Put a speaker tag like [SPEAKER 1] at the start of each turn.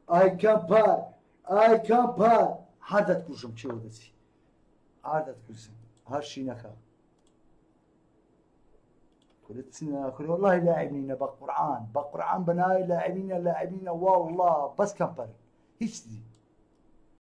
[SPEAKER 1] ئای کەمپار ئای کەمپار هەر دەتکوژم چێوە دەچی هەر دەتکوژم هەر شینەکە كنت سنة كل والله لاعبين بقرآن بناي لاعبين والله بس كمبر هيك